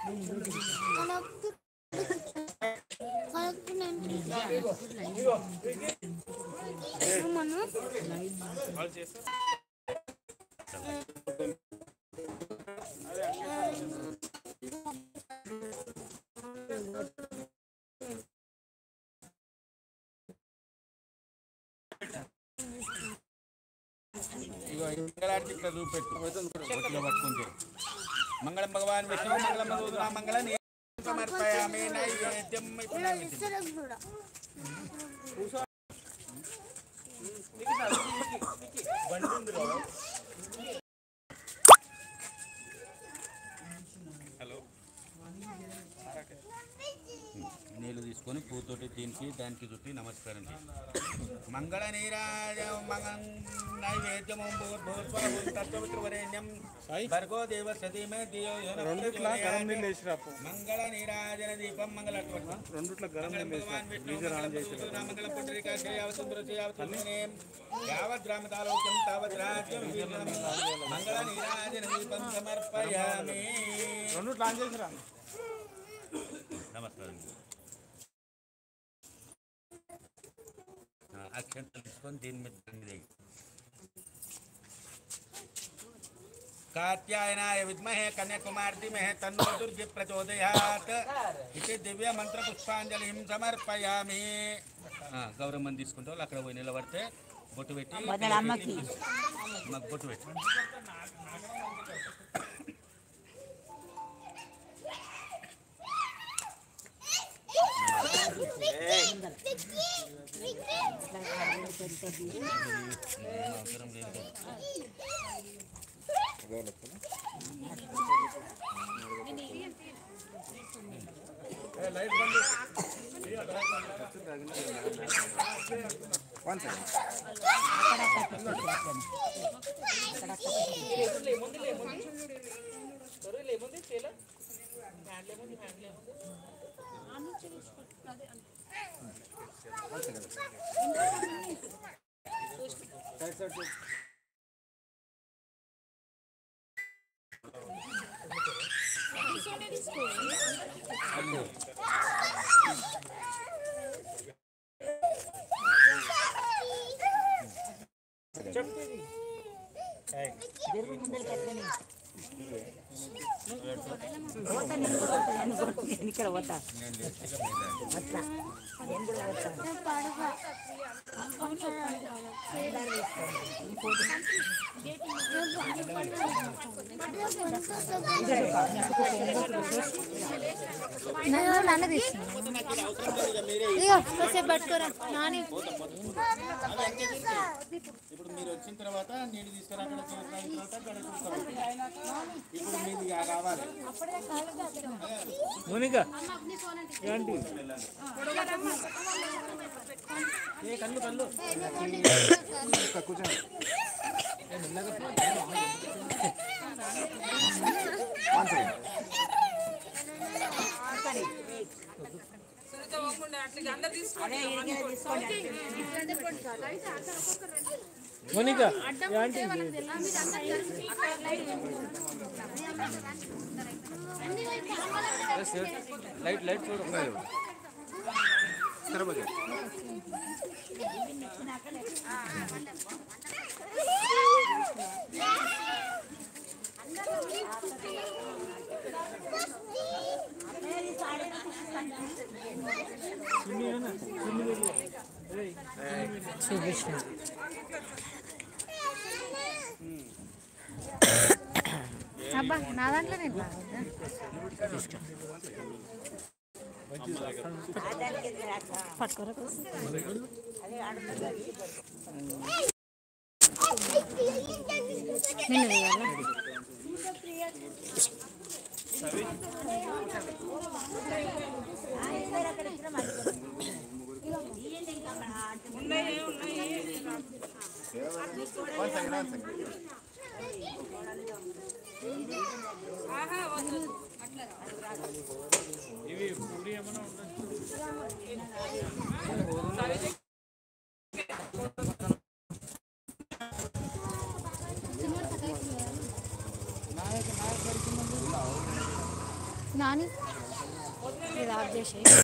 मंगलारती चूपेट्टू पट्टुंटे मंगलम भगवान विष्णु मंगलम भगवता मंगल समर्पयामि नैवेद्यं హలో నీళ్ళు తీసుకొని పూతోటి దీనికి దానికి చుట్టి నమస్కారం మంగళ నీరాజ నైవేద్యము తత్వరేణ్యం భర్గో దేవసతి మే దియో మంగళ నీరాజన దీపం మంగళ మంగళ పుట్టిక యావద్రామతాలోక్యం తావత్ రాజ్యం మంగళ నీరాజన దీపం సమర్పయామి. నమస్కారం. అక్షంతలు తీసుకొని దీని మీద कात्यायनाय विद्महे कन्याकुमारी धीमहि तन्नो दुर्गे प्रचोदयात् इति दिव्य मंत्र पुष्पांजलिं समर्पयामि. गौरम्मని తీసుకుంటూ అక్కడ పోయి నిలబడితే బొట్టు పెట్టి అమ్మకి మాకు బొట్టు పెట్టి लाइट बंद ఇప్పుడు మీరు వచ్చిన తర్వాత నేను తీసుకురా ఇప్పుడు మీది కావాలి మోనిక ఏంటి ఏ కళ్ళు కళ్ళు కూర్చోండి మోనిక లైట్ లైట్ చూడండి అబ్బా నా దాంట్లో నేను పట్టుకోరా నిన్ను వేయాలా ఇవి పూరి ఏమైనా ఉండొచ్చు నాని ఇది ఆఫ్ చేసి